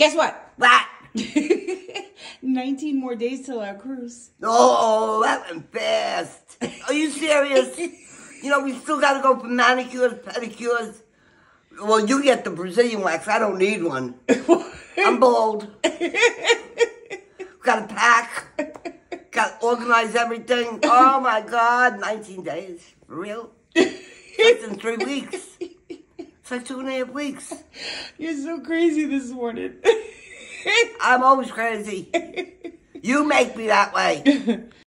Guess what? What? 19 more days till our cruise. Oh, that went fast. Are you serious? You know, we still got to go for manicures, pedicures. Well, you get the Brazilian wax. I don't need one. I'm bald. Got to pack. Got to organize everything. Oh, my God. 19 days. For real? It's in 3 weeks. It's like 2.5 weeks. You're so crazy this morning. I'm always crazy. You make me that way.